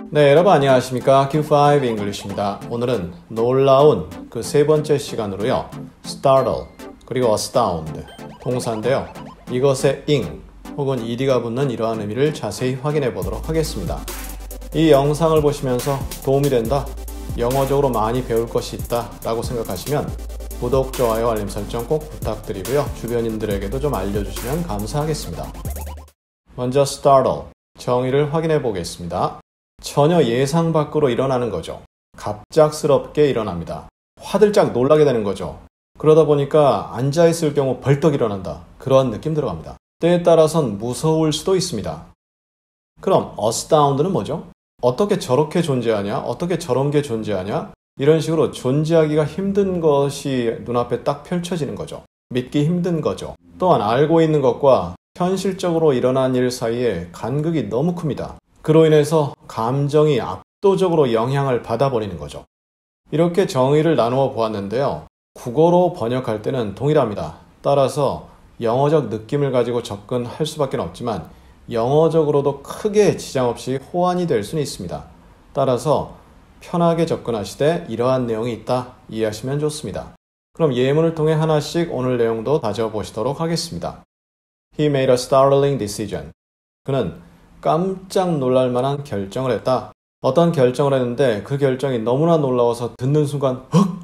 네, 여러분 안녕하십니까? Q5 English입니다. 오늘은 놀라운 그 세 번째 시간으로요. startle 그리고 astound 동사인데요. 이것의 ing 혹은 ed가 붙는 이러한 의미를 자세히 확인해 보도록 하겠습니다. 이 영상을 보시면서 도움이 된다, 영어적으로 많이 배울 것이 있다 라고 생각하시면 구독, 좋아요, 알림 설정 꼭 부탁드리고요. 주변인들에게도 좀 알려주시면 감사하겠습니다. 먼저 startle, 정의를 확인해 보겠습니다. 전혀 예상 밖으로 일어나는 거죠. 갑작스럽게 일어납니다. 화들짝 놀라게 되는 거죠. 그러다 보니까 앉아있을 경우 벌떡 일어난다. 그런 느낌 들어갑니다. 때에 따라선 무서울 수도 있습니다. 그럼 astound는 뭐죠? 어떻게 저렇게 존재하냐? 어떻게 저런 게 존재하냐? 이런 식으로 존재하기가 힘든 것이 눈앞에 딱 펼쳐지는 거죠. 믿기 힘든 거죠. 또한 알고 있는 것과 현실적으로 일어난 일 사이에 간극이 너무 큽니다. 그로 인해서 감정이 압도적으로 영향을 받아버리는 거죠. 이렇게 정의를 나누어 보았는데요. 국어로 번역할 때는 동일합니다. 따라서 영어적 느낌을 가지고 접근할 수밖에 없지만 영어적으로도 크게 지장 없이 호환이 될 수는 있습니다. 따라서 편하게 접근하시되 이러한 내용이 있다 이해하시면 좋습니다. 그럼 예문을 통해 하나씩 오늘 내용도 다져보시도록 하겠습니다. He made a startling decision. 그는 깜짝 놀랄 만한 결정을 했다. 어떤 결정을 했는데 그 결정이 너무나 놀라워서 듣는 순간 헉!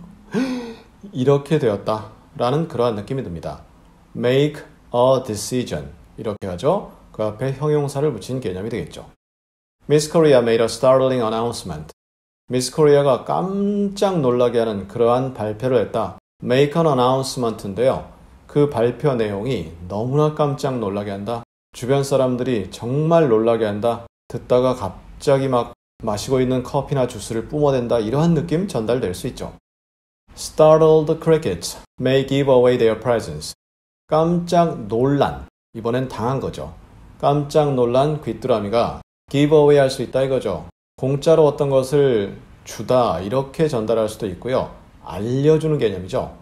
이렇게 되었다 라는 그러한 느낌이 듭니다. Make a decision 이렇게 하죠. 그 앞에 형용사를 붙인 개념이 되겠죠. Miss Korea made a startling announcement. Miss Korea가 깜짝 놀라게 하는 그러한 발표를 했다. Make an announcement인데요. 그 발표 내용이 너무나 깜짝 놀라게 한다. 주변 사람들이 정말 놀라게 한다. 듣다가 갑자기 막 마시고 있는 커피나 주스를 뿜어댄다. 이러한 느낌 전달될 수 있죠. Startled crickets may give away their presents. 깜짝 놀란, 이번엔 당한 거죠. 깜짝 놀란 귀뚜라미가 give away 할 수 있다 이거죠. 공짜로 어떤 것을 주다 이렇게 전달할 수도 있고요. 알려주는 개념이죠.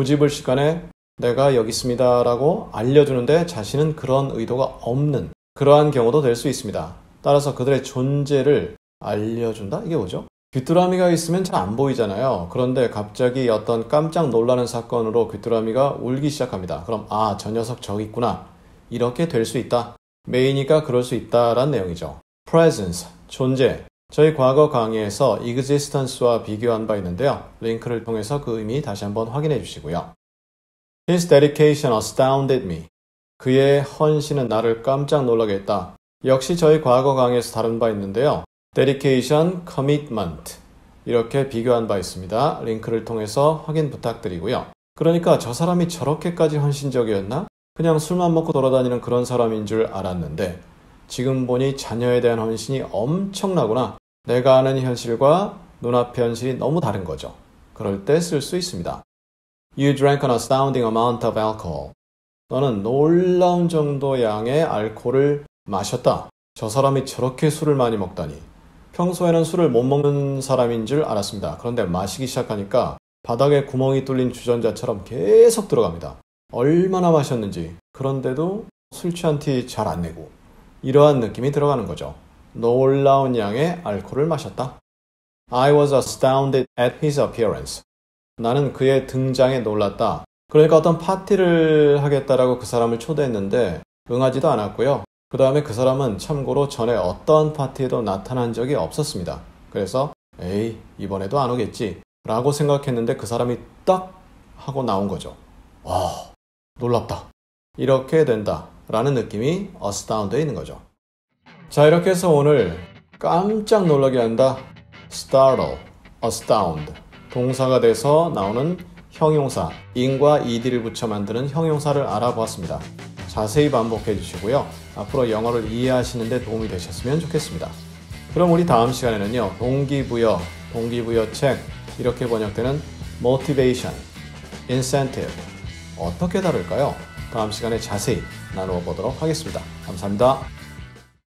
부지불식간에 내가 여기 있습니다 라고 알려주는데 자신은 그런 의도가 없는 그러한 경우도 될 수 있습니다. 따라서 그들의 존재를 알려준다? 이게 뭐죠? 귀뚜라미가 있으면 잘 안 보이잖아요. 그런데 갑자기 어떤 깜짝 놀라는 사건으로 귀뚜라미가 울기 시작합니다. 그럼 아, 저 녀석 저기 있구나. 이렇게 될 수 있다. 메이니까 그럴 수 있다라는 내용이죠. presence, 존재. 저희 과거 강의에서 existence와 비교한 바 있는데요. 링크를 통해서 그 의미 다시 한번 확인해 주시고요. His dedication astounded me. 그의 헌신은 나를 깜짝 놀라게 했다. 역시 저희 과거 강의에서 다룬 바 있는데요. dedication, commitment 이렇게 비교한 바 있습니다. 링크를 통해서 확인 부탁드리고요. 그러니까 저 사람이 저렇게까지 헌신적이었나? 그냥 술만 먹고 돌아다니는 그런 사람인 줄 알았는데 지금 보니 자녀에 대한 헌신이 엄청나구나. 내가 아는 현실과 눈앞의 현실이 너무 다른 거죠. 그럴 때 쓸 수 있습니다. You drank an astounding amount of alcohol. 너는 놀라운 정도 양의 알코올을 마셨다. 저 사람이 저렇게 술을 많이 먹다니. 평소에는 술을 못 먹는 사람인 줄 알았습니다. 그런데 마시기 시작하니까 바닥에 구멍이 뚫린 주전자처럼 계속 들어갑니다. 얼마나 마셨는지. 그런데도 술 취한 티 잘 안 내고. 이러한 느낌이 들어가는 거죠. 놀라운 양의 알코올을 마셨다. I was astounded at his appearance. 나는 그의 등장에 놀랐다. 그러니까 어떤 파티를 하겠다라고 그 사람을 초대했는데 응하지도 않았고요. 그 다음에 그 사람은 참고로 전에 어떤 파티에도 나타난 적이 없었습니다. 그래서 에이, 이번에도 안 오겠지 라고 생각했는데 그 사람이 딱 하고 나온 거죠. 와, 놀랍다. 이렇게 된다 라는 느낌이 astound에 있는 거죠. 자, 이렇게 해서 오늘 깜짝 놀라게 한다, startle, astound 동사가 돼서 나오는 형용사 ing과 ed를 붙여 만드는 형용사를 알아보았습니다. 자세히 반복해 주시고요. 앞으로 영어를 이해하시는 데 도움이 되셨으면 좋겠습니다. 그럼 우리 다음 시간에는요. 동기부여책 이렇게 번역되는 motivation, incentive 어떻게 다룰까요? 다음 시간에 자세히 나누어 보도록 하겠습니다. 감사합니다.